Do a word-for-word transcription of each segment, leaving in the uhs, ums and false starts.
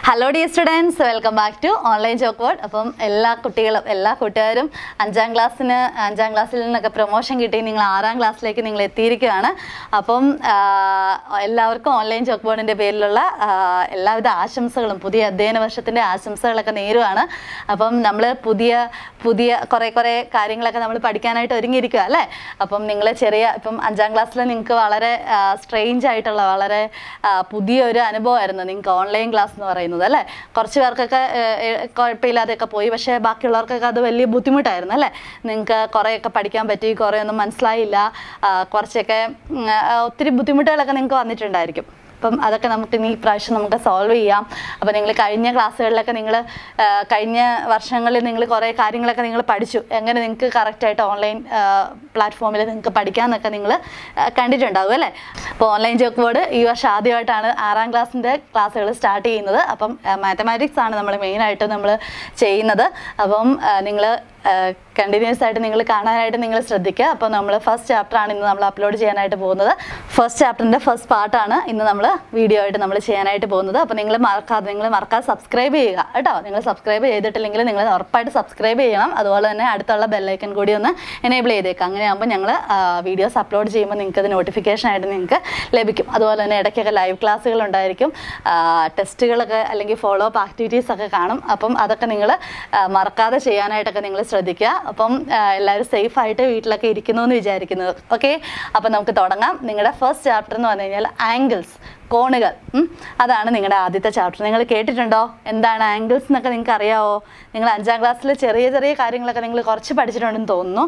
Hello dear students, welcome back to online chalkboard. അപ്പം എല്ലാ കുട്ടികളും എല്ലാ കൂട്ടുകാരും അഞ്ചാം ക്ലാസ്സിന് അഞ്ചാം ക്ലാസ്സിൽ നിന്നൊക്കെ പ്രൊമോഷൻ കിട്ടി നിങ്ങൾ ആറാം ക്ലാസ്സിലേക്ക് നിങ്ങൾ എത്തിയിരിക്കുകയാണ്. അപ്പം എല്ലാവർക്കും ഓൺലൈൻ ചോക്ക്ബോർഡിൻ്റെ പേരിലുള്ള എല്ലാവിധ ആശംസകളും പുതിയ അധ്യയന വർഷത്തിൻ്റെ ആശംസകളൊക്കെ നേരുവാണ്. അപ്പം നമ്മൾ പുതിയ പുതിയ കുറേ കുറേ കാര്യങ്ങളൊക്കെ നമ്മൾ പഠിക്കാനായിട്ട് ഒരുങ്ങിയിരിക്കുക അല്ലേ. അപ്പം നിങ്ങൾ ചെറിയ ഇപ്പം അഞ്ചാം ക്ലാസ്സിൽ നിങ്ങൾക്ക് വളരെ സ്ട്രെയിഞ്ച് ആയിട്ടുള്ള വളരെ പുതിയൊരു അനുഭവമായിരുന്നു നിങ്ങൾക്ക് ഓൺലൈൻ ക്ലാസ് എന്ന് പറയുന്നത് അല്ലേ. കുറച്ച് പേർക്കൊക്കെ കുഴപ്പമില്ലാതെയൊക്കെ പോയി, പക്ഷേ ബാക്കിയുള്ളവർക്കൊക്കെ അത് വലിയ ബുദ്ധിമുട്ടായിരുന്നു അല്ലേ. നിങ്ങൾക്ക് കുറേയൊക്കെ പഠിക്കാൻ പറ്റി, കുറേ ഒന്നും മനസ്സിലായില്ല, കുറച്ചൊക്കെ ഒത്തിരി ബുദ്ധിമുട്ടുകളൊക്കെ നിങ്ങൾക്ക് വന്നിട്ടുണ്ടായിരിക്കും. അപ്പം അതൊക്കെ നമുക്ക് ഇനി പ്രാവശ്യം നമുക്ക് സോൾവ് ചെയ്യാം. അപ്പോൾ നിങ്ങൾ കഴിഞ്ഞ ക്ലാസ്സുകളിലൊക്കെ നിങ്ങൾ കഴിഞ്ഞ വർഷങ്ങളിൽ നിങ്ങൾ കുറേ കാര്യങ്ങളൊക്കെ നിങ്ങൾ പഠിച്ചു, എങ്ങനെ നിങ്ങൾക്ക് കറക്റ്റായിട്ട് ഓൺലൈൻ പ്ലാറ്റ്ഫോമിൽ നിങ്ങൾക്ക് പഠിക്കാമെന്നൊക്കെ നിങ്ങൾ കണ്ടിട്ടുണ്ടാകും അല്ലേ. അപ്പോൾ ഓൺലൈൻ ചോക്ക് ബോർഡ് ഈ വർഷം ആദ്യമായിട്ടാണ് ആറാം ക്ലാസ്സിൻ്റെ ക്ലാസ്സുകൾ സ്റ്റാർട്ട് ചെയ്യുന്നത്. അപ്പം മാത്തമാറ്റിക്സ് ആണ് നമ്മൾ മെയിനായിട്ട് നമ്മൾ ചെയ്യുന്നത്. അപ്പം നിങ്ങൾ കണ്ടിന്യൂസ് ആയിട്ട് നിങ്ങൾ കാണാനായിട്ട് നിങ്ങൾ ശ്രദ്ധിക്കുക. അപ്പോൾ നമ്മൾ ഫസ്റ്റ് ചാപ്റ്ററാണ് ഇന്ന് നമ്മൾ അപ്ലോഡ് ചെയ്യാനായിട്ട് പോകുന്നത്. ഫസ്റ്റ് ചാപ്റ്ററിൻ്റെ ഫസ്റ്റ് പാർട്ടാണ് ഇന്ന് നമ്മൾ വീഡിയോ ആയിട്ട് നമ്മൾ ചെയ്യാനായിട്ട് പോകുന്നത്. അപ്പോൾ നിങ്ങൾ മറക്കാതെ നിങ്ങൾ മറക്കാതെ സബ്സ്ക്രൈബ് ചെയ്യുക കേട്ടോ. നിങ്ങൾ സബ്സ്ക്രൈബ് ചെയ്തിട്ടില്ലെങ്കിൽ നിങ്ങൾ ഉറപ്പായിട്ട് സബ്സ്ക്രൈബ് ചെയ്യണം. അതുപോലെ തന്നെ അടുത്തുള്ള ബെല്ലൈക്കൺ കൂടി ഒന്ന് എനേബിൾ ചെയ്തേക്കുക. അങ്ങനെയാകുമ്പോൾ ഞങ്ങൾ വീഡിയോസ് അപ്ലോഡ് ചെയ്യുമ്പോൾ നിങ്ങൾക്ക് അത് നോട്ടിഫിക്കേഷൻ ആയിട്ട് നിങ്ങൾക്ക് ലഭിക്കും. അതുപോലെ തന്നെ ഇടയ്ക്കൊക്കെ ലൈവ് ക്ലാസ്സുകൾ ഉണ്ടായിരിക്കും, ടെസ്റ്റുകളൊക്കെ അല്ലെങ്കിൽ ഫോളോ അപ്പ് ആക്ടിവിറ്റീസ് ഒക്കെ കാണും. അപ്പം അതൊക്കെ നിങ്ങൾ മറക്കാതെ ചെയ്യാനായിട്ടൊക്കെ നിങ്ങൾ ശ്രദ്ധിക്കുക. അപ്പം എല്ലാവരും സേഫായിട്ട് വീട്ടിലൊക്കെ ഇരിക്കുന്നു എന്ന് വിചാരിക്കുന്നത്. ഓക്കെ, അപ്പം നമുക്ക് തുടങ്ങാം. നിങ്ങളുടെ ഫസ്റ്റ് ചാപ്റ്റർ എന്ന് പറഞ്ഞു കഴിഞ്ഞാൽ ആംഗിൾസ്, കോണുകൾ. അതാണ് നിങ്ങളുടെ ആദ്യത്തെ ചാപ്റ്റർ. നിങ്ങൾ കേട്ടിട്ടുണ്ടോ എന്താണ് ആംഗിൾസ് എന്നൊക്കെ നിങ്ങൾക്ക് അറിയാമോ? നിങ്ങൾ അഞ്ചാം ക്ലാസ്സിൽ ചെറിയ ചെറിയ കാര്യങ്ങളൊക്കെ നിങ്ങൾ കുറച്ച് പഠിച്ചിട്ടുണ്ടെന്ന് തോന്നുന്നു,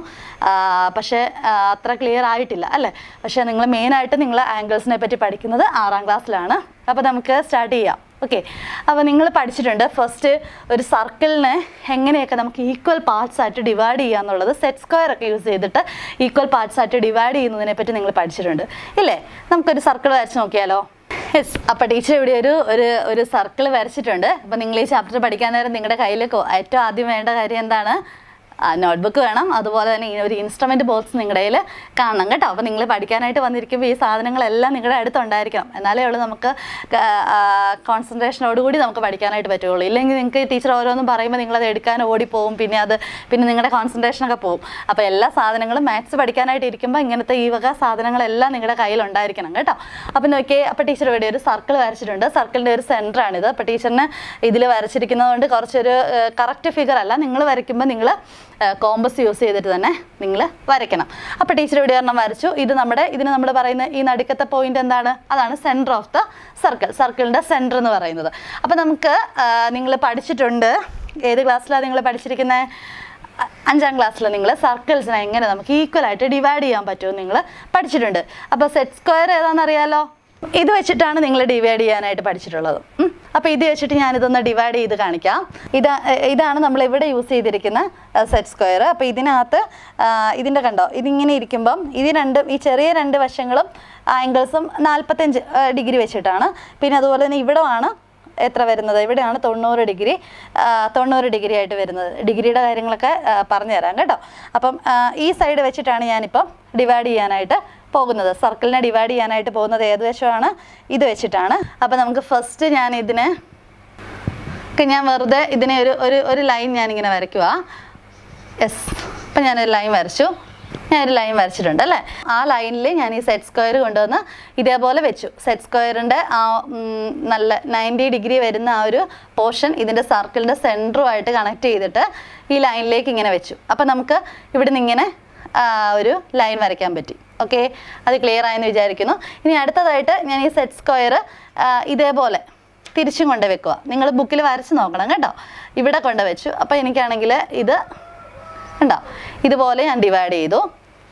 പക്ഷേ അത്ര ക്ലിയർ ആയിട്ടില്ല അല്ലേ. പക്ഷേ നിങ്ങൾ മെയിനായിട്ട് നിങ്ങൾ ആംഗിൾസിനെ പറ്റി പഠിക്കുന്നത് ആറാം ക്ലാസ്സിലാണ്. അപ്പോൾ നമുക്ക് സ്റ്റാർട്ട് ചെയ്യാം. ഓക്കെ, അപ്പോൾ നിങ്ങൾ പഠിച്ചിട്ടുണ്ട് ഫസ്റ്റ് ഒരു സർക്കിളിനെ എങ്ങനെയൊക്കെ നമുക്ക് ഈക്വൽ പാർട്സ് ആയിട്ട് ഡിവൈഡ് ചെയ്യുക എന്നുള്ളത്. സെറ്റ് സ്ക്വയർ ഒക്കെ യൂസ് ചെയ്തിട്ട് ഈക്വൽ പാർട്സ് ആയിട്ട് ഡിവൈഡ് ചെയ്യുന്നതിനെ പറ്റി നിങ്ങൾ പഠിച്ചിട്ടുണ്ട് ഇല്ലേ. നമുക്കൊരു സർക്കിൾ വരച്ച് നോക്കിയാലോ? യെസ്, അപ്പോൾ ടീച്ചർ ഇവിടെ ഒരു ഒരു ഒരു സർക്കിൾ വരച്ചിട്ടുണ്ട്. അപ്പോൾ നിങ്ങൾ ഈ ചാപ്റ്റർ പഠിക്കാൻ നേരം നിങ്ങളുടെ കയ്യിൽ ഏറ്റവും ആദ്യം വേണ്ട കാര്യം എന്താണ്? നോട്ട്ബുക്ക് വേണം. അതുപോലെ തന്നെ ഒരു ഇൻസ്ട്രുമെൻറ്റ് ബോക്സ് നിങ്ങളുടെ കയ്യിൽ കാണണം കേട്ടോ. അപ്പോൾ നിങ്ങൾ പഠിക്കാനായിട്ട് വന്നിരിക്കുമ്പോൾ ഈ സാധനങ്ങളെല്ലാം നിങ്ങളുടെ അടുത്തുണ്ടായിരിക്കണം. എന്നാലേ ഉള്ളൂ നമുക്ക് കോൺസെൻട്രേഷനോടുകൂടി നമുക്ക് പഠിക്കാനായിട്ട് പറ്റുള്ളൂ. ഇല്ലെങ്കിൽ നിങ്ങൾക്ക് ടീച്ചർ ഓരോന്നും പറയുമ്പോൾ നിങ്ങളത് എടുക്കാൻ ഓടിപ്പോവും, പിന്നെ അത് പിന്നെ നിങ്ങളുടെ കോൺസെൻട്രേഷനൊക്കെ പോവും. അപ്പോൾ എല്ലാ സാധനങ്ങളും മാത്സ് പഠിക്കാനായിട്ട് ഇരിക്കുമ്പോൾ ഇങ്ങനത്തെ ഈ വക സാധനങ്ങളെല്ലാം നിങ്ങളുടെ കയ്യിലുണ്ടായിരിക്കണം കേട്ടോ. അപ്പോൾ നോക്കിയേ, അപ്പോൾ ടീച്ചർ ഇവിടെ ഒരു സർക്കിൾ വരച്ചിട്ടുണ്ട്. സർക്കിളിൻ്റെ ഒരു സെൻറ്ററാണിത്. അപ്പോൾ ടീച്ചറിന് ഇതിൽ വരച്ചിരിക്കുന്നതുകൊണ്ട് കുറച്ചൊരു കറക്റ്റ് ഫിഗർ അല്ല. നിങ്ങൾ വരയ്ക്കുമ്പോൾ നിങ്ങൾ കോമ്പസ് യൂസ് ചെയ്തിട്ട് തന്നെ നിങ്ങൾ വരയ്ക്കണം. അപ്പോൾ ടീച്ചർ ഇവിടെ ഒരെണ്ണം വരച്ചു. ഇത് നമ്മുടെ ഇതിന് നമ്മൾ പറയുന്ന ഈ നടുക്കത്തെ പോയിന്റ് എന്താണ്? അതാണ് സെൻറ്റർ ഓഫ് ദ സർക്കിൾ, സർക്കിളിൻ്റെ സെൻറ്റർ എന്ന് പറയുന്നത്. അപ്പോൾ നമുക്ക് നിങ്ങൾ പഠിച്ചിട്ടുണ്ട്, ഏത് ക്ലാസ്സിലാണ് നിങ്ങൾ പഠിച്ചിരിക്കുന്നത്? അഞ്ചാം ക്ലാസ്സിൽ നിങ്ങൾ സർക്കിൾസിനെ എങ്ങനെ നമുക്ക് ഈക്വലായിട്ട് ഡിവൈഡ് ചെയ്യാൻ പറ്റുമെന്ന് നിങ്ങൾ പഠിച്ചിട്ടുണ്ട്. അപ്പോൾ സെറ്റ് സ്ക്വയർ ഏതാണെന്നറിയാലോ? ഇത് വെച്ചിട്ടാണ് നിങ്ങൾ ഡിവൈഡ് ചെയ്യാനായിട്ട് പഠിച്ചിട്ടുള്ളത്. അപ്പോൾ ഇത് വെച്ചിട്ട് ഞാനിതൊന്ന് ഡിവൈഡ് ചെയ്ത് കാണിക്കാം. ഇതാ ഇതാണ് നമ്മൾ ഇവിടെ യൂസ് ചെയ്തിരിക്കുന്ന സെറ്റ് സ്ക്വയർ. അപ്പോൾ ഇതിനകത്ത് ഇതിൻ്റെ കണ്ടോ, ഇതിങ്ങനെ ഇരിക്കുമ്പം ഇത് രണ്ടും ഈ ചെറിയ രണ്ട് വശങ്ങളും ആംഗിൾസും നാൽപ്പത്തഞ്ച് ഡിഗ്രി വെച്ചിട്ടാണ്. പിന്നെ അതുപോലെ തന്നെ ഇവിടെയാണ് എത്ര വരുന്നത്? ഇവിടെയാണ് തൊണ്ണൂറ് ഡിഗ്രി തൊണ്ണൂറ് ഡിഗ്രി ആയിട്ട് വരുന്നത്. ഡിഗ്രിയുടെ കാര്യങ്ങളൊക്കെ പറഞ്ഞു തരാം കേട്ടോ. അപ്പം ഈ സൈഡ് വെച്ചിട്ടാണ് ഞാനിപ്പം ഡിവൈഡ് ചെയ്യാനായിട്ട് പോകുന്നത്. സർക്കിളിനെ ഡിവൈഡ് ചെയ്യാനായിട്ട് പോകുന്നത് ഏത് വശമാണ്? ഇത് വെച്ചിട്ടാണ്. അപ്പോൾ നമുക്ക് ഫസ്റ്റ് ഞാൻ ഇതിനെ ഞാൻ വെറുതെ ഇതിനെ ഒരു ഒരു ഒരു ലൈൻ ഞാനിങ്ങനെ വരയ്ക്കുക. യെസ്, അപ്പം ഞാനൊരു ലൈൻ വരച്ചു. ഞാനൊരു ലൈൻ വരച്ചിട്ടുണ്ട് അല്ലേ. ആ ലൈനിൽ ഞാൻ ഈ സെറ്റ് സ്ക്വയർ കൊണ്ടുവന്ന് ഇതേപോലെ വെച്ചു. സെറ്റ് സ്ക്വയറിൻ്റെ ആ നല്ല നയൻറ്റി ഡിഗ്രി വരുന്ന ആ ഒരു പോർഷൻ ഇതിൻ്റെ സർക്കിളിൻ്റെ സെൻറ്ററുമായിട്ട് കണക്ട് ചെയ്തിട്ട് ഈ ലൈനിലേക്ക് ഇങ്ങനെ വെച്ചു. അപ്പം നമുക്ക് ഇവിടുന്ന് ഇങ്ങനെ ഒരു ലൈൻ വരയ്ക്കാൻ പറ്റി. ഓക്കെ, അത് ക്ലിയർ ആയെന്ന് വിചാരിക്കുന്നു. ഇനി അടുത്തതായിട്ട് ഞാൻ ഈ സെറ്റ് സ്ക്വയർ ഇതേപോലെ തിരിച്ചും കൊണ്ട് വെക്കുക. നിങ്ങൾ ബുക്കിൽ വരച്ച് നോക്കണം കേട്ടോ. ഇവിടെ കൊണ്ട് വെച്ചു. അപ്പോൾ എനിക്കാണെങ്കിൽ ഇത് ഉണ്ടോ, ഇതുപോലെ ഞാൻ ഡിവൈഡ് ചെയ്തു.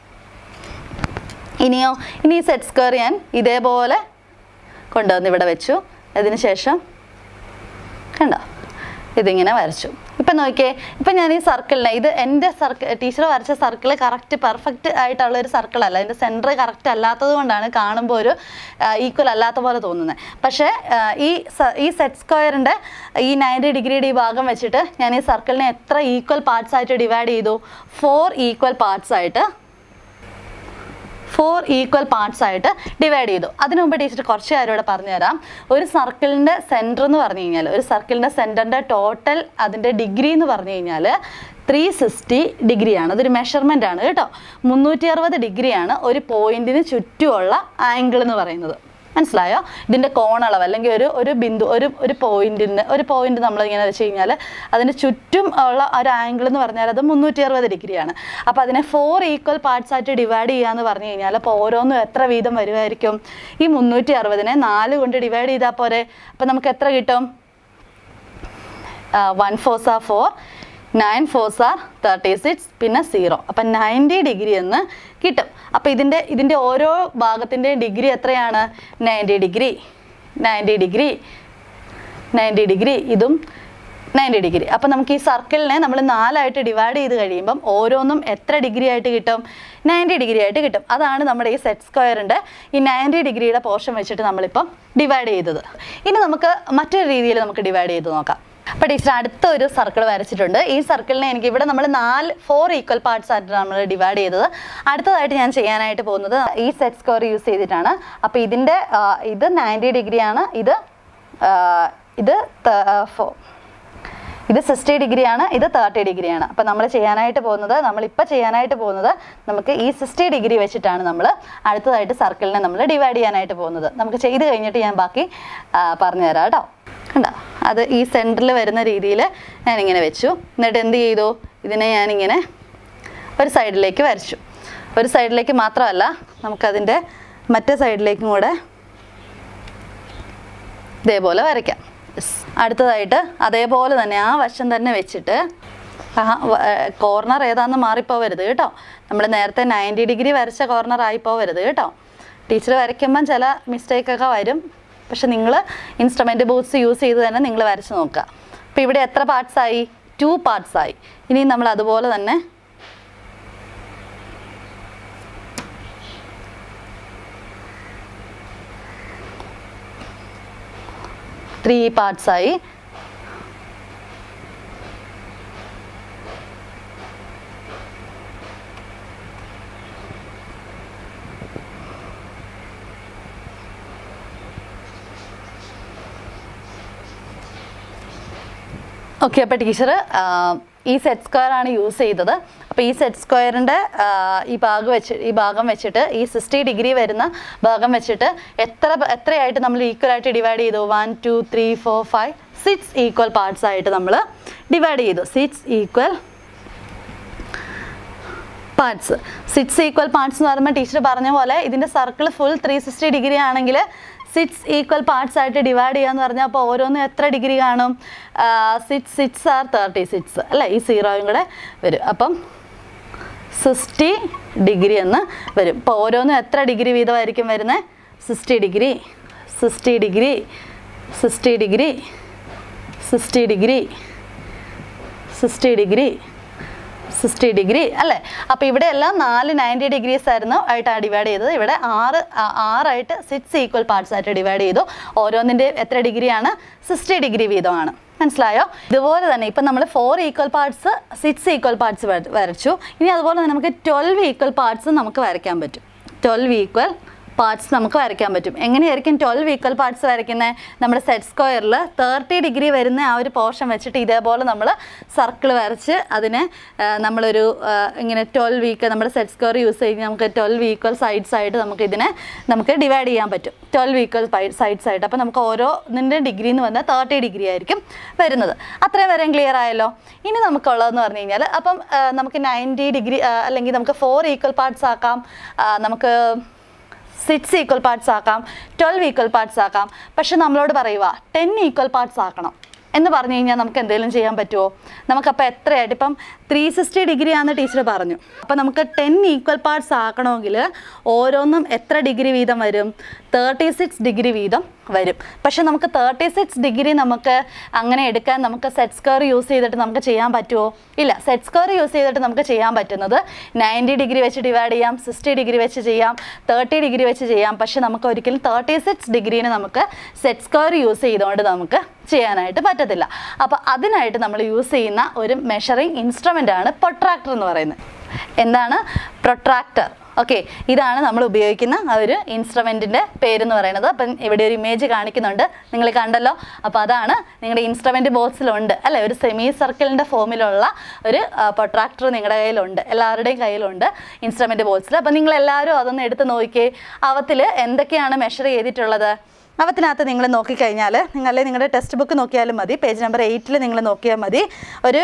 ഇനിയോ ഇനി ഈ സെറ്റ് സ്ക്വയർ ഞാൻ ഇതേപോലെ കൊണ്ടുവന്ന് ഇവിടെ വെച്ചു. അതിന് ശേഷം കണ്ടോ ഇതിങ്ങനെ വരച്ചു. ഇപ്പം നോക്കിയേ, ഇപ്പം ഞാൻ ഈ സർക്കിളിനെ ഇത് എൻ്റെ സർക്കിൾ ടീച്ചർ വരച്ച സർക്കിൾ കറക്റ്റ് പെർഫെക്റ്റ് ആയിട്ടുള്ളൊരു സർക്കിളല്ല. അതിൻ്റെ സെൻറ്റർ കറക്റ്റ് അല്ലാത്തത് കൊണ്ടാണ് കാണുമ്പോൾ ഒരു ഈക്വൽ അല്ലാത്ത പോലെ തോന്നുന്നത്. പക്ഷേ ഈ ഈ സെറ്റ് സ്ക്വയറിൻ്റെ ഈ നയൻറ്റി ഡിഗ്രിയുടെ ഈ ഭാഗം വെച്ചിട്ട് ഞാൻ ഈ സർക്കിളിനെ എത്ര ഈക്വൽ പാർട്സ് ആയിട്ട് ഡിവൈഡ് ചെയ്തു? ഫോർ ഈക്വൽ പാർട്സ് ആയിട്ട് ഫോർ ഈക്വൽ പാർട്സ് ആയിട്ട് ഡിവൈഡ് ചെയ്തു. അതിനു മുമ്പ് ടീച്ചർ കുറച്ച് കാര്യം ഇവിടെ പറഞ്ഞുതരാം. ഒരു സർക്കിളിൻ്റെ സെൻറ്റർ എന്ന് പറഞ്ഞു കഴിഞ്ഞാൽ ഒരു സർക്കിളിൻ്റെ സെൻറ്ററിൻ്റെ ടോട്ടൽ അതിൻ്റെ ഡിഗ്രി എന്ന് പറഞ്ഞു കഴിഞ്ഞാൽ ത്രീ സിക്സ്റ്റി ഡിഗ്രിയാണ്. അതൊരു മെഷർമെൻ്റ് ആണ് കേട്ടോ. മുന്നൂറ്റി അറുപത് ഡിഗ്രിയാണ് ഒരു പോയിന്റിന് ചുറ്റുമുള്ള ആംഗിൾ എന്ന് പറയുന്നത്. മനസ്സിലായോ? ഇതിൻ്റെ കോണളവ് അല്ലെങ്കിൽ ഒരു ഒരു ബിന്ദു ഒരു ഒരു പോയിന്റിന് ഒരു പോയിന്റ് നമ്മളിങ്ങനെ വെച്ച് കഴിഞ്ഞാൽ അതിന് ചുറ്റും ഉള്ള ഒരു ആംഗിൾ എന്ന് പറഞ്ഞാൽ അത് മുന്നൂറ്റി അറുപത് ഡിഗ്രിയാണ്. അപ്പോൾ അതിനെ ഫോർ ഈക്വൽ പാർട്സ് ആയിട്ട് ഡിവൈഡ് ചെയ്യാന്ന് പറഞ്ഞു കഴിഞ്ഞാൽ അപ്പോൾ ഓരോന്നും എത്ര വീതം വരുമായിരിക്കും? ഈ മുന്നൂറ്റി അറുപതിനെ നാല് കൊണ്ട് ഡിവൈഡ് ചെയ്താൽ പോരെ. അപ്പം നമുക്ക് എത്ര കിട്ടും? One fours are four, nine fours are thirty six, പിന്നെ സീറോ. അപ്പം നയൻറ്റി ഡിഗ്രി എന്ന് കിട്ടും. അപ്പോൾ ഇതിൻ്റെ ഇതിൻ്റെ ഓരോ ഭാഗത്തിൻ്റെയും ഡിഗ്രി എത്രയാണ്? Ninety degree, ninety degree, ninety degree, ഇതും നയൻറ്റി ഡിഗ്രി. അപ്പം നമുക്ക് ഈ സർക്കിളിനെ നമ്മൾ നാലായിട്ട് ഡിവൈഡ് ചെയ്ത് കഴിയുമ്പം ഓരോന്നും എത്ര ഡിഗ്രി ആയിട്ട് കിട്ടും? നയൻറ്റി ഡിഗ്രി ആയിട്ട് കിട്ടും. അതാണ് നമ്മുടെ ഈ സെറ്റ് സ്ക്വയറിൻ്റെ ഈ നയൻറ്റി ഡിഗ്രിയുടെ പോർഷൻ വെച്ചിട്ട് നമ്മളിപ്പം ഡിവൈഡ് ചെയ്തത്. ഇനി നമുക്ക് മറ്റൊരു രീതിയിൽ നമുക്ക് ഡിവൈഡ് ചെയ്ത് നോക്കാം. അപ്പോൾ ടീച്ചർ അടുത്ത ഒരു സർക്കിൾ വരച്ചിട്ടുണ്ട്. ഈ സർക്കിളിനെ എനിക്ക് ഇവിടെ നമ്മൾ നാല് ഫോർ ഈക്വൽ പാർട്സ് ആയിട്ട് നമ്മൾ ഡിവൈഡ് ചെയ്തത്. അടുത്തതായിട്ട് ഞാൻ ചെയ്യാനായിട്ട് പോകുന്നത് ഈ സെറ്റ് സ്ക്വയർ യൂസ് ചെയ്തിട്ടാണ്. അപ്പോൾ ഇതിൻ്റെ ഇത് നയൻറ്റി ഡിഗ്രിയാണ്, ഇത് ഇത് ഇത് സിക്സ്റ്റി ഡിഗ്രിയാണ്, ഇത് തേർട്ടി ഡിഗ്രിയാണ്. അപ്പോൾ നമ്മൾ ചെയ്യാനായിട്ട് പോകുന്നത് നമ്മളിപ്പോൾ ചെയ്യാനായിട്ട് പോകുന്നത് നമുക്ക് ഈ സിക്സ്റ്റി ഡിഗ്രി വെച്ചിട്ടാണ് നമ്മൾ അടുത്തതായിട്ട് സർക്കിളിനെ നമ്മൾ ഡിവൈഡ് ചെയ്യാനായിട്ട് പോകുന്നത്. നമുക്ക് ചെയ്ത് കഴിഞ്ഞിട്ട് ഞാൻ ബാക്കി പറഞ്ഞുതരാം കേട്ടോ. കണ്ടോ? അത് ഈ സെൻറ്ററിൽ വരുന്ന രീതിയിൽ ഞാനിങ്ങനെ വെച്ചു. എന്നിട്ട് എന്ത് ചെയ്തു? ഇതിനെ ഞാനിങ്ങനെ ഒരു സൈഡിലേക്ക് വരച്ചു. ഒരു സൈഡിലേക്ക് മാത്രമല്ല, നമുക്കതിൻ്റെ മറ്റേ സൈഡിലേക്കും കൂടെ ഇതേപോലെ വരയ്ക്കാം. അടുത്തതായിട്ട് അതേപോലെ തന്നെ ആ വശം തന്നെ വെച്ചിട്ട് കോർണർ ഏതാണെന്ന് മാറിപ്പോവരുത് കേട്ടോ. നമ്മൾ നേരത്തെ നയൻറ്റി ഡിഗ്രി വരച്ച കോർണർ ആയിപ്പോവരുത് കേട്ടോ. ടീച്ചർ വരയ്ക്കുമ്പം ചില മിസ്റ്റേക്കൊക്കെ വരും. പക്ഷെ നിങ്ങൾ ഇൻസ്ട്രുമെൻ്റ് ബോക്സ് യൂസ് ചെയ്ത് തന്നെ നിങ്ങൾ വരച്ച് നോക്കുക. അപ്പോൾ ഇവിടെ എത്ര പാർട്സായി? ടു പാർട്സായി. ഇനി നമ്മൾ അതുപോലെ തന്നെ ത്രീ പാർട്സായി. ഓക്കെ, അപ്പോൾ ടീച്ചർ ഈ സെറ്റ് സ്ക്വയർ ആണ് യൂസ് ചെയ്തത്. അപ്പോൾ ഈ സെറ്റ് സ്ക്വയറിൻ്റെ ഈ ഭാഗം വെച്ച് ഈ ഭാഗം വെച്ചിട്ട് ഈ സിക്സ്റ്റി ഡിഗ്രി വരുന്ന ഭാഗം വെച്ചിട്ട് എത്ര എത്രയായിട്ട് നമ്മൾ ഈക്വൽ ആയിട്ട് ഡിവൈഡ് ചെയ്തു? One two three four five six equal parts ആയിട്ട് നമ്മൾ ഡിവൈഡ് ചെയ്തു. Six equal parts six equal parts എന്ന് പറയുമ്പോൾ ടീച്ചർ പറഞ്ഞ പോലെ ഇതിൻ്റെ circle full three sixty degree ആണെങ്കിൽ സിക്സ് ഈക്വൽ പാർട്സ് ആയിട്ട് ഡിവൈഡ് ചെയ്യാന്ന് പറഞ്ഞാൽ അപ്പോൾ ഓരോന്നും എത്ര ഡിഗ്രി കാണും? Six sixes are thirty six അല്ലേ? ഈ സീറോയും കൂടെ വരും. അപ്പം സിക്സ്റ്റി ഡിഗ്രി എന്ന് വരും. ഇപ്പോൾ ഓരോന്നും എത്ര ഡിഗ്രി വീതമായിരിക്കും വരുന്നത്? Sixty degree, sixty degree, sixty degree, sixty degree, sixty degree, sixty degree അല്ലേ? അപ്പോൾ ഇവിടെ എല്ലാം നാല് നയൻറ്റി ഡിഗ്രീസ് ആയിരുന്നു ആയിട്ടാണ് ഡിവൈഡ് ചെയ്തത്. ഇവിടെ ആറ് ആറായിട്ട് സിക്സ് ഈക്വൽ പാർട്സ് ആയിട്ട് ഡിവൈഡ് ചെയ്തു. ഓരോന്നിൻ്റെ എത്ര ഡിഗ്രിയാണ്? സിക്സ്റ്റി ഡിഗ്രി വീതമാണ്. മനസ്സിലായോ? ഇതുപോലെ തന്നെ ഇപ്പം നമ്മൾ four equal parts six equal parts വരച്ചു. ഇനി അതുപോലെ തന്നെ നമുക്ക് ട്വൽവ് ഈക്വൽ പാർട്സ് നമുക്ക് വരയ്ക്കാൻ പറ്റും. ട്വൽവ് ഈക്വൽ പാർട്സ് നമുക്ക് വരയ്ക്കാൻ പറ്റും. എങ്ങനെയായിരിക്കും ട്വൽവ് ഈക്വൽ പാർട്സ് വരയ്ക്കുന്നത്? നമ്മുടെ സെറ്റ് സ്ക്വയറിൽ തേർട്ടി ഡിഗ്രി വരുന്ന ആ ഒരു പോർഷൻ വെച്ചിട്ട് ഇതേപോലെ നമ്മൾ സർക്കിൾ വരച്ച് അതിനെ നമ്മളൊരു ഇങ്ങനെ ട്വൽവ് ഈക്വൽ നമ്മുടെ സെറ്റ് സ്ക്വയർ യൂസ് ചെയ്ത് നമുക്ക് ട്വൽവ് ഈക്വൽ സൈഡ്സ് ആയിട്ട് നമുക്ക് ഇതിനെ നമുക്ക് ഡിവൈഡ് ചെയ്യാൻ പറ്റും. ട്വൽവ് ഈക്വൽ സൈഡ്സ് ആയിട്ട്. അപ്പോൾ നമുക്ക് ഓരോന്നിൻ്റെ ഡിഗ്രി എന്ന് പറഞ്ഞാൽ തേർട്ടി ഡിഗ്രി ആയിരിക്കും വരുന്നത്. അത്രയും വരെയും ക്ലിയർ ആയല്ലോ. ഇനി നമുക്കുള്ളതെന്ന് പറഞ്ഞു കഴിഞ്ഞാൽ അപ്പം നമുക്ക് നയൻറ്റി ഡിഗ്രി അല്ലെങ്കിൽ നമുക്ക് ഫോർ ഈക്വൽ പാർട്സ് ആക്കാം, നമുക്ക് സിക്സ് ഈക്വൽ പാർട്സ് ആക്കാം, ട്വൽവ് ഈക്വൽ പാർട്സ് ആക്കാം. പക്ഷെ നമ്മളോട് പറയുക ടെൻ ഈക്വൽ പാർട്സ് ആക്കണം എന്ന് പറഞ്ഞു കഴിഞ്ഞാൽ നമുക്ക് എന്തെങ്കിലും ചെയ്യാൻ പറ്റുമോ? നമുക്കപ്പോൾ എത്രയായിട്ട് ഇപ്പം ത്രീ സിക്സ്റ്റി ഡിഗ്രി ആണെന്ന് ടീച്ചർ പറഞ്ഞു. അപ്പോൾ നമുക്ക് ടെൻ ഈക്വൽ പാർട്സ് ആക്കണമെങ്കിൽ ഓരോന്നും എത്ര ഡിഗ്രി വീതം വരും? തേർട്ടി സിക്സ് ഡിഗ്രി വീതം വരും. പക്ഷെ നമുക്ക് തേർട്ടി സിക്സ് ഡിഗ്രി നമുക്ക് അങ്ങനെ എടുക്കാൻ നമുക്ക് സെറ്റ് സ്ക്വയർ യൂസ് ചെയ്തിട്ട് നമുക്ക് ചെയ്യാൻ പറ്റുമോ? ഇല്ല. സെറ്റ് സ്ക്വയർ യൂസ് ചെയ്തിട്ട് നമുക്ക് ചെയ്യാൻ പറ്റുന്നത് നയൻറ്റി ഡിഗ്രി വെച്ച് ഡിവൈഡ് ചെയ്യാം, സിക്സ്റ്റി ഡിഗ്രി വെച്ച് ചെയ്യാം, തേർട്ടി ഡിഗ്രി വെച്ച് ചെയ്യാം. പക്ഷെ നമുക്ക് ഒരിക്കലും തേർട്ടി സിക്സ് ഡിഗ്രീന് നമുക്ക് സെറ്റ് സ്ക്വയർ യൂസ് ചെയ്തുകൊണ്ട് നമുക്ക് ചെയ്യാനായിട്ട് പറ്റത്തില്ല. അപ്പോൾ അതിനായിട്ട് നമ്മൾ യൂസ് ചെയ്യുന്ന ഒരു മെഷറിംഗ് ഇൻസ്ട്രുമെൻ്റ് ആണ് പ്രൊട്രാക്ടർ എന്ന് പറയുന്നത്. എന്താണ് പ്രൊട്രാക്ടർ? ഓക്കെ, ഇതാണ് നമ്മൾ ഉപയോഗിക്കുന്ന ആ ഒരു ഇൻസ്ട്രുമെൻറ്റിൻ്റെ പേരെന്ന് പറയുന്നത്. അപ്പം ഇവിടെ ഒരു ഇമേജ് കാണിക്കുന്നുണ്ട്, നിങ്ങൾ കണ്ടല്ലോ. അപ്പോൾ അതാണ് നിങ്ങളുടെ ഇൻസ്ട്രുമെൻറ്റ് ബോക്സിലുണ്ട് അല്ലേ, ഒരു സെമി സർക്കിളിൻ്റെ ഫോമിലുള്ള ഒരു പ്രൊട്രാക്ടർ നിങ്ങളുടെ കയ്യിലുണ്ട്, എല്ലാവരുടെയും കയ്യിലുണ്ട് ഇൻസ്ട്രുമെൻറ്റ് ബോക്സിൽ. അപ്പോൾ നിങ്ങളെല്ലാവരും അതൊന്ന് എടുത്ത് നോക്കിയേ. അവത്തിൽ എന്തൊക്കെയാണ് മെഷർ ചെയ്തിട്ടുള്ളത്? അവത്തിനകത്ത് നിങ്ങൾ നോക്കിക്കഴിഞ്ഞാൽ, നിങ്ങളെ നിങ്ങളുടെ ടെക്സ്റ്റ് ബുക്ക് നോക്കിയാലും മതി, പേജ് നമ്പർ എയ്റ്റിൽ നിങ്ങൾ നോക്കിയാൽ മതി. ഒരു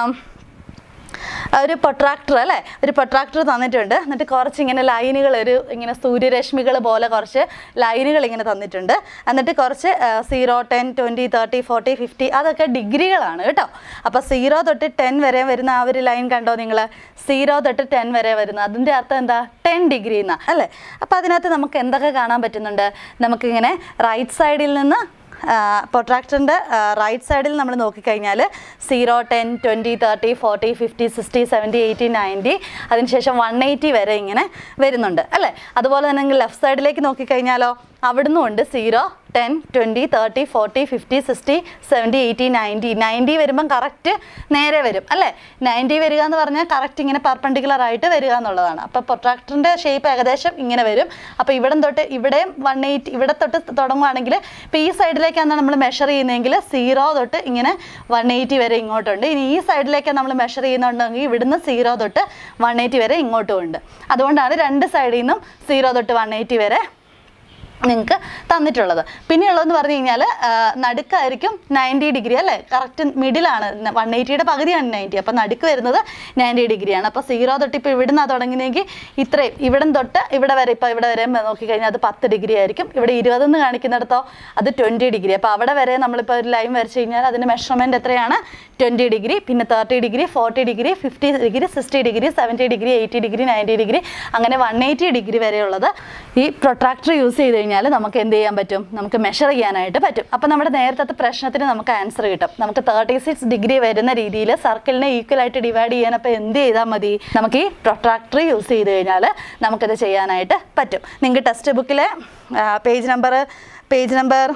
ഒരു പ്രൊട്രാക്ടർ അല്ലേ, ഒരു പ്രൊട്രാക്ടർ തന്നിട്ടുണ്ട്. എന്നിട്ട് കുറച്ച് ഇങ്ങനെ ലൈനുകൾ, ഒരു ഇങ്ങനെ സൂര്യരശ്മികൾ പോലെ കുറച്ച് ലൈനുകൾ ഇങ്ങനെ തന്നിട്ടുണ്ട്. എന്നിട്ട് കുറച്ച് zero, ten, twenty, thirty, forty, fifty അതൊക്കെ ഡിഗ്രികളാണ് കേട്ടോ. അപ്പോൾ സീറോ തൊട്ട് ടെൻ വരെ വരുന്ന ആ ഒരു ലൈൻ കണ്ടോ നിങ്ങൾ? സീറോ തൊട്ട് ടെൻ വരെ വരുന്ന അതിൻ്റെ അർത്ഥം എന്താ? ടെൻ ഡിഗ്രി എന്നാ അല്ലേ. അപ്പോൾ അതിനകത്ത് നമുക്ക് എന്തൊക്കെ കാണാൻ പറ്റുന്നുണ്ട്? നമുക്കിങ്ങനെ റൈറ്റ് സൈഡിൽ നിന്ന് പ്രൊട്രാക്ടറിൻ്റെ റൈറ്റ് സൈഡിൽ നമ്മൾ നോക്കിക്കഴിഞ്ഞാൽ zero, ten, twenty, thirty, forty, fifty, sixty, seventy, eighty, ninety, അതിനുശേഷം വൺ എയ്റ്റി വരെ ഇങ്ങനെ വരുന്നുണ്ട് അല്ലേ. അതുപോലെ തന്നെ ലെഫ്റ്റ് സൈഡിലേക്ക് നോക്കിക്കഴിഞ്ഞാലോ, അവിടുന്ന് ഉണ്ട് zero, ten, twenty, thirty, forty, fifty, sixty, seventy, eighty, ninety. Ninety വരുമ്പം കറക്റ്റ് നേരെ വരും അല്ലേ. നയൻറ്റി വരിക എന്ന് പറഞ്ഞാൽ കറക്റ്റ് ഇങ്ങനെ പെർപെൻഡിക്കുലർ ആയിട്ട് വരിക എന്നുള്ളതാണ്. അപ്പോൾ പ്രൊട്രാക്ടറിൻ്റെ ഷേപ്പ് ഏകദേശം ഇങ്ങനെ വരും. അപ്പോൾ ഇവിടം തൊട്ട് ഇവിടെയും വൺ എയ്റ്റി ഇവിടെ തൊട്ട് തുടങ്ങുവാണെങ്കിൽ, ഇപ്പോൾ ഈ സൈഡിലേക്കാണ് നമ്മൾ മെഷർ ചെയ്യുന്നതെങ്കിൽ സീറോ തൊട്ട് ഇങ്ങനെ വൺ എയ്റ്റി വരെ ഇങ്ങോട്ടുണ്ട്. ഇനി ഈ സൈഡിലേക്കാണ് നമ്മൾ മെഷർ ചെയ്യുന്നുണ്ടെങ്കിൽ ഇവിടുന്ന് സീറോ തൊട്ട് വൺ എയ്റ്റി വരെ ഇങ്ങോട്ടും ഉണ്ട്. അതുകൊണ്ടാണ് രണ്ട് സൈഡിൽ നിന്നും സീറോ തൊട്ട് വൺ എയ്റ്റി വരെ നിങ്ങൾക്ക് തന്നിട്ടുള്ളത്. പിന്നെയുള്ളതെന്ന് പറഞ്ഞു കഴിഞ്ഞാൽ നടുക്കായിരിക്കും നയൻറ്റി ഡിഗ്രി അല്ലേ, കറക്റ്റ് മിഡിലാണ്. വൺ എയ്റ്റിയുടെ പകുതിയാണ് നയൻറ്റി, അപ്പോൾ നടുക്ക് വരുന്നത് നയൻറ്റി ഡിഗ്രിയാണ്. അപ്പോൾ സീറോ തൊട്ട് ഇപ്പോൾ ഇവിടുന്ന് തുടങ്ങുന്നെങ്കിൽ ഇത്രയും ഇവിടം തൊട്ട് ഇവിടെ വരെ, ഇപ്പോൾ ഇവിടെ വരെ നോക്കിക്കഴിഞ്ഞാൽ അത് പത്ത് ഡിഗ്രി ആയിരിക്കും. ഇവിടെ ഇരുപതെന്ന് കാണിക്കുന്നിടത്തോ അത് ട്വൻറ്റി ഡിഗ്രി. അപ്പോൾ അവിടെ വരെ നമ്മളിപ്പോൾ ഒരു ലൈൻ വരച്ച് കഴിഞ്ഞാൽ അതിൻ്റെ മെഷർമെൻറ്റ് എത്രയാണ്? Twenty degree. പിന്നെ thirty degree, forty degree, fifty degree, sixty degree, seventy degree, eighty degree, ninety degree, അങ്ങനെ വൺ എയ്റ്റി ഡിഗ്രി വരെയുള്ളത് ഈ പ്രൊട്രാക്ടർ യൂസ് ചെയ്ത് കഴിഞ്ഞാൽ നമുക്ക് എന്ത് ചെയ്യാൻ പറ്റും? നമുക്ക് മെഷർ ചെയ്യാനായിട്ട് പറ്റും. അപ്പോൾ നമ്മുടെ നേരത്തെ പ്രശ്നത്തിന് നമുക്ക് ആൻസർ കിട്ടും. നമുക്ക് തേർട്ടി സിക്സ് ഡിഗ്രി വരുന്ന രീതിയിൽ സർക്കിളിനെ ഈക്വൽ ആയിട്ട് ഡിവൈഡ് ചെയ്യാൻ അപ്പോൾ എന്ത് ചെയ്താൽ മതി? നമുക്ക് ഈ പ്രൊട്രാക്ടർ യൂസ് ചെയ്ത് കഴിഞ്ഞാൽ നമുക്കത് ചെയ്യാനായിട്ട് പറ്റും. നിങ്ങൾക്ക് ടെക്സ്റ്റ് ബുക്കിലെ പേജ് നമ്പർ പേജ് നമ്പർ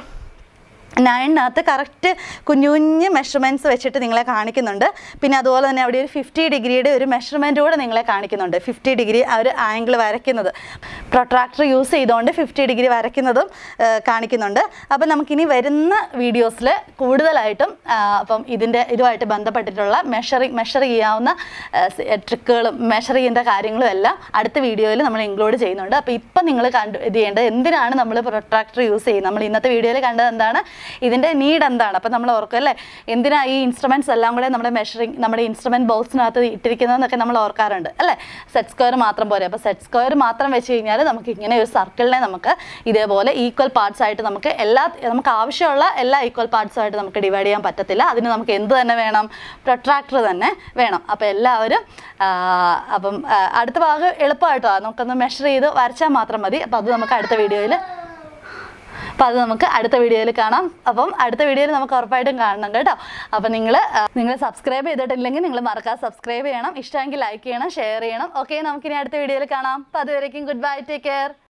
നയനിനകത്ത് കറക്റ്റ് കുഞ്ഞു കുഞ്ഞ് മെഷർമെൻറ്റ്സ് വെച്ചിട്ട് നിങ്ങളെ കാണിക്കുന്നുണ്ട്. പിന്നെ അതുപോലെ തന്നെ അവിടെ ഒരു ഫിഫ്റ്റി ഡിഗ്രിയുടെ ഒരു മെഷർമെൻറ്റ് കൂടെ നിങ്ങളെ കാണിക്കുന്നുണ്ട്. ഫിഫ്റ്റി ഡിഗ്രി ആ ഒരു ആംഗിൾ വരയ്ക്കുന്നത്, പ്രൊട്രാക്ടർ യൂസ് ചെയ്തുകൊണ്ട് ഫിഫ്റ്റി ഡിഗ്രി വരയ്ക്കുന്നതും കാണിക്കുന്നുണ്ട്. അപ്പം നമുക്കിനി വരുന്ന വീഡിയോസിൽ കൂടുതലായിട്ടും അപ്പം ഇതിൻ്റെ ഇതുമായിട്ട് ബന്ധപ്പെട്ടിട്ടുള്ള മെഷറിങ് മെഷർ ചെയ്യാവുന്ന ട്രിക്കുകളും മെഷർ ചെയ്യേണ്ട കാര്യങ്ങളും എല്ലാം അടുത്ത വീഡിയോയിൽ നമ്മൾ ഇൻക്ലൂഡ് ചെയ്യുന്നുണ്ട്. അപ്പോൾ ഇപ്പം നിങ്ങൾ കണ്ടു ഇത് ചെയ്യേണ്ടത് എന്തിനാണ് നമ്മൾ പ്രൊട്രാക്ടർ യൂസ് ചെയ്യുന്നത്? നമ്മൾ ഇന്നത്തെ വീഡിയോയിൽ കണ്ടത് എന്താണ്? ഇതിൻ്റെ നീഡ് എന്താണ്? അപ്പോൾ നമ്മൾ ഓർക്കും അല്ലേ, എന്തിനാ ഈ ഇൻസ്ട്രുമെൻറ്റ്സ് എല്ലാം കൂടെ നമ്മുടെ മെഷറിങ് നമ്മുടെ ഇൻസ്ട്രുമെൻറ്റ് ബോക്സിനകത്ത് ഇട്ടിരിക്കുന്നതെന്നൊക്കെ നമ്മൾ ഓർക്കാറുണ്ട് അല്ലേ. സെറ്റ് സ്ക്വയർ മാത്രം പോരെ. അപ്പോൾ സെറ്റ് സ്ക്വയർ മാത്രം വെച്ച് കഴിഞ്ഞാൽ നമുക്ക് ഇങ്ങനെ ഒരു സർക്കിളിനെ നമുക്ക് ഇതേപോലെ ഈക്വൽ പാർട്സ് ആയിട്ട് നമുക്ക് എല്ലാ നമുക്ക് ആവശ്യമുള്ള എല്ലാ ഈക്വൽ പാർട്സുമായിട്ട് നമുക്ക് ഡിവൈഡ് ചെയ്യാൻ പറ്റത്തില്ല. അതിന് നമുക്ക് എന്ത് തന്നെ വേണം? പ്രൊട്രാക്ടർ തന്നെ വേണം. അപ്പോൾ എല്ലാവരും അപ്പം അടുത്ത ഭാഗം എളുപ്പമായിട്ടോ, നമുക്കൊന്ന് മെഷർ ചെയ്ത് വരച്ചാൽ മാത്രം മതി. അപ്പോൾ അത് നമുക്ക് അടുത്ത വീഡിയോയിൽ അപ്പോൾ അത് നമുക്ക് അടുത്ത വീഡിയോയിൽ കാണാം. അപ്പം അടുത്ത വീഡിയോയിൽ നമുക്ക് ഉറപ്പായിട്ടും കാണണം കേട്ടോ. അപ്പോൾ നിങ്ങൾ നിങ്ങൾ സബ്സ്ക്രൈബ് ചെയ്തിട്ടില്ലെങ്കിൽ നിങ്ങൾ മറക്കാതെ സബ്സ്ക്രൈബ് ചെയ്യണം. ഇഷ്ടമെങ്കിൽ ലൈക്ക് ചെയ്യണം, ഷെയർ ചെയ്യണം. ഓക്കെ, നമുക്കിനി അടുത്ത വീഡിയോയിൽ കാണാം. അപ്പോൾ അതുവരേക്കും ഗുഡ് ബൈ, ടേക്ക് കെയർ.